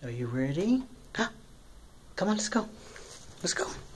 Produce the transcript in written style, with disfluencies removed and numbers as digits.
Are you ready? Come on, let's go. Let's go.